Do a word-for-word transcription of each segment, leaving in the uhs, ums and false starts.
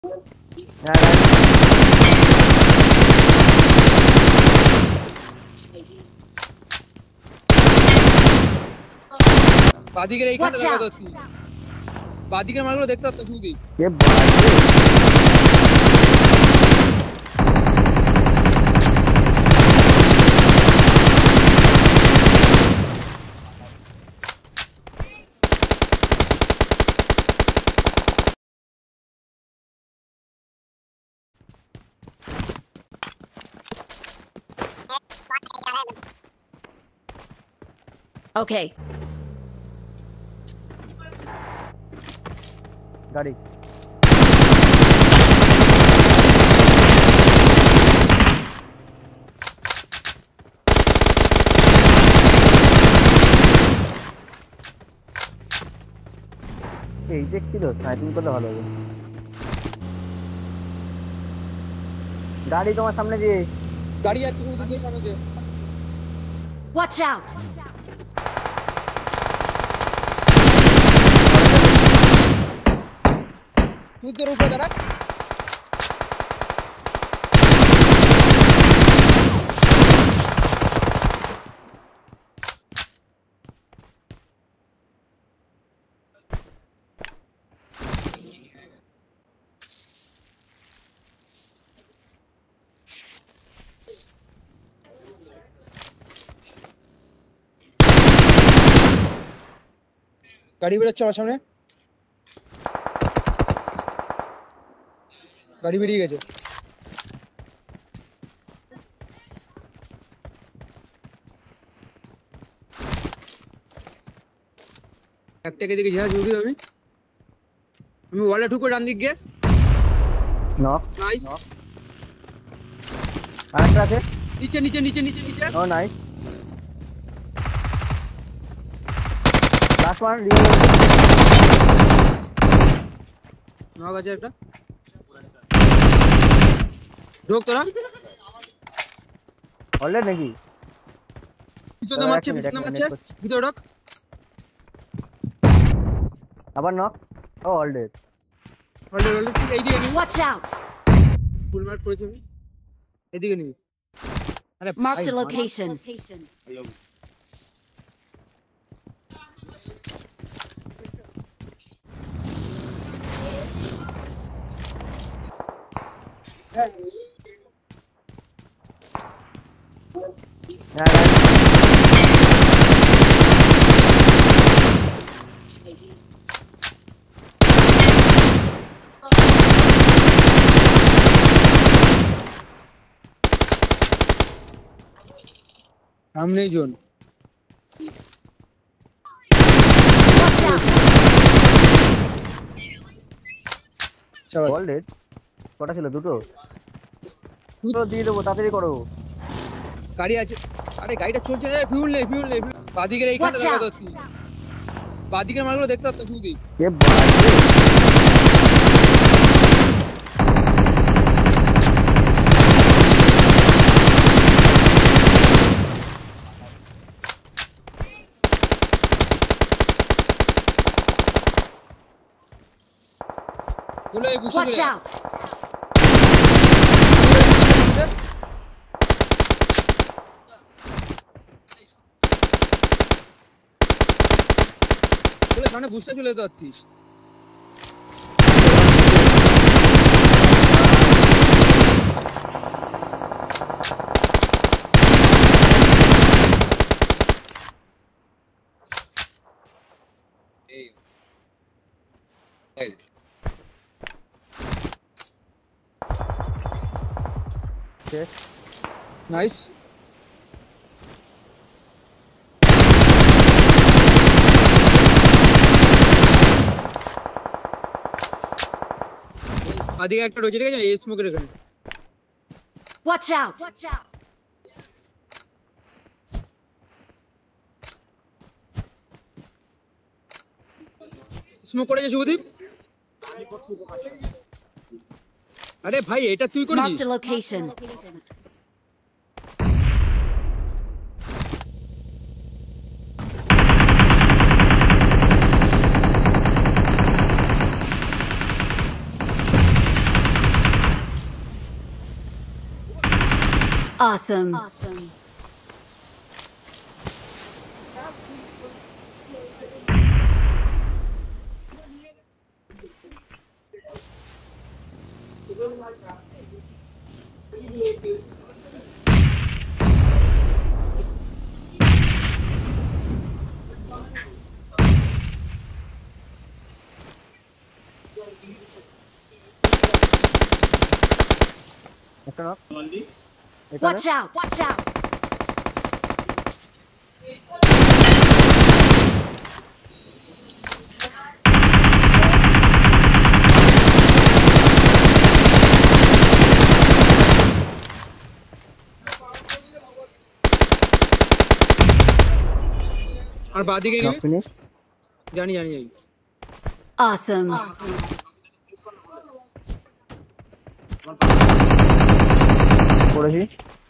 বাদিকের এইখানে দেখা যাচ্ছে বাদিকের মালগুলো দেখতে পাচ্ছ শুধু কে বাজে Okay. গাড়ি এই দেখছিল স্নাইপিং করলে ভালো হবে গাড়ি তোমার সামনে যে গাড়ি আছে শুধু দেখে সামনে যে Watch out. তুই উপরে দাঁড়া গাড়ি বেরোচ্ছে আমার সামনে গাড়ি বেরিয়ে গেছে একটাকে দিকে যা জলদি আমি আমি ওয়ালে ঢুকো ডান দিক গিয়ে নক নাইস আরেকটা আছে নিচে নিচে নিচে নিচে নিচে ও nice last one real knock আছে একটা ঢোক তোরা অলরেডি নাকি পিছনে মারছে পিছনে মারছে ভিতরে ঢোক আবার নক ও অলরেডি অলরেডি অলরেডি এই দিকে Watch out. ফুল মার্ক করেছি আমি এদিকে নিবি আরে Marked a location. সামনে জোন অলরেডি কটা ছিল দুটো দুটো দিয়ে দেবো তাড়াতাড়ি করো গাড়ি আছে আরে গাড়িটা চলছে রে ফিউল নেই ফিউল নেই বাদিকের এইখানে দেখা যাচ্ছে বাদিকের মালগুলো দেখতে পাচ্ছ শুধু কে বাজে Watch out. বলে সামনে বুঝতে চলে যেতে পারতিস এই এই Nice. আদিকে একটা রয়েছে ঠিক আছে এই স্মোকের এখানে Watch out. Watch out. Smoke করেছে শুভদীপ আরে ভাই এটা তুই করেছিস Marked a location. Awesome. একটা knock। এখানে Watch out! Watch out! আর বাদিকে knock গেবি finish। জানি জানি জানি Awesome. করেছি।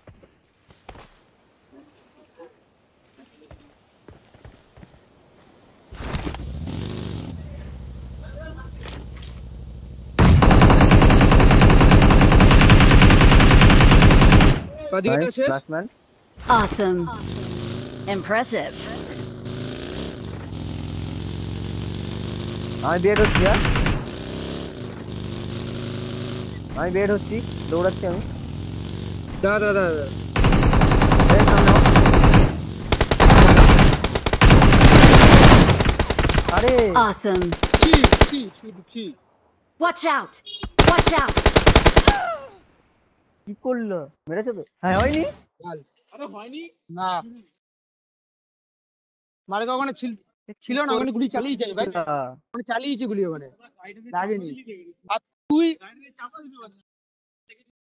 বাদিকেটা Nice, শেষ last man। Awesome. Impressive. আমি বেড হচ্ছি, হ্যাঁ আমি বেড হচ্ছি, দৌড়াচ্ছি আমি। দাঁড়া দাঁড়া দাঁড়া এই সামনে আও। আরে Awesome. ছি ছি ছি ছি Watch out! Watch out! কি করলো, মেরেছে তো? হ্যাঁ হয়নি। চাল আরে হয়নি না মারে ওখানে ছিল ছিল না ওখানে গুলি চালিয়ে যাই ভাই ওখানে চালিয়েছে গুলি ওখানে লাগেনি আর তুই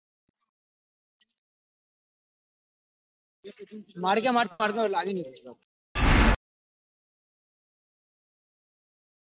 মারকে মার মারকে লাগেনি